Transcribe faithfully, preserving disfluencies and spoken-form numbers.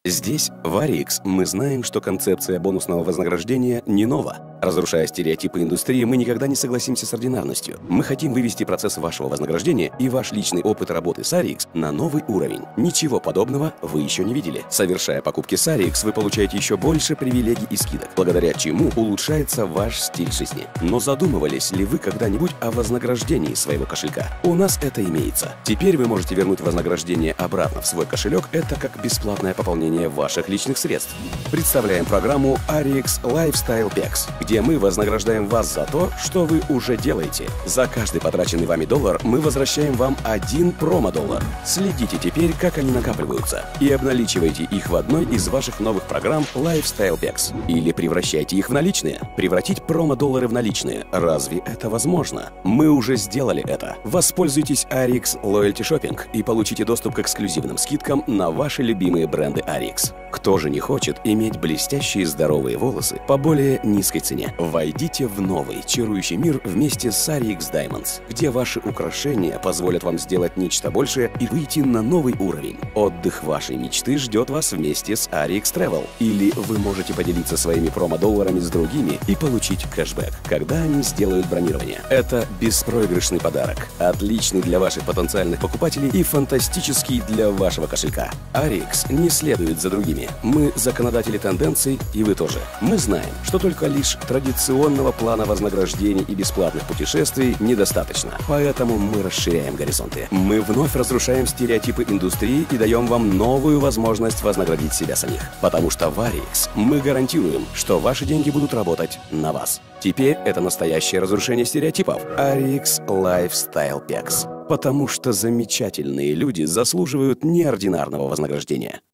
Здесь, в Arix, мы знаем, что концепция бонусного вознаграждения не нова. Разрушая стереотипы индустрии, мы никогда не согласимся с ординарностью. Мы хотим вывести процесс вашего вознаграждения и ваш личный опыт работы с Arix на новый уровень. Ничего подобного вы еще не видели. Совершая покупки с Arix, вы получаете еще больше привилегий и скидок, благодаря чему улучшается ваш стиль жизни. Но задумывались ли вы когда-нибудь о вознаграждении своего кошелька? У нас это имеется. Теперь вы можете вернуть вознаграждение обратно в свой кошелек. Это как бесплатное пополнение ваших личных средств. Представляем программу Arix Lifestyle Packs, где мы вознаграждаем вас за то, что вы уже делаете. За каждый потраченный вами доллар мы возвращаем вам один промо-доллар. Следите теперь, как они накапливаются, и обналичивайте их в одной из ваших новых программ Lifestyle Packs. Или превращайте их в наличные. Превратить промо-доллары в наличные. Разве это возможно? Мы уже сделали это. Воспользуйтесь Arix Loyalty Shopping и получите доступ к эксклюзивным скидкам на ваши любимые бренды Arix. Кто же не хочет иметь блестящие здоровые волосы по более низкой цене? Войдите в новый, чарующий мир вместе с Arix Diamonds, где ваши украшения позволят вам сделать нечто большее и выйти на новый уровень. Отдых вашей мечты ждет вас вместе с Arix Travel. Или вы можете поделиться своими промо-долларами с другими и получить кэшбэк, когда они сделают бронирование. Это беспроигрышный подарок, отличный для ваших потенциальных покупателей и фантастический для вашего кошелька. Arix не следует за другими. Мы законодатели тенденций, и вы тоже. Мы знаем, что только лишь традиционного плана вознаграждений и бесплатных путешествий недостаточно. Поэтому мы расширяем горизонты. Мы вновь разрушаем стереотипы индустрии и даем вам новую возможность вознаградить себя самих. Потому что в Arix мы гарантируем, что ваши деньги будут работать на вас. Теперь это настоящее разрушение стереотипов. Arix Lifestyle Packs. Потому что замечательные люди заслуживают неординарного вознаграждения.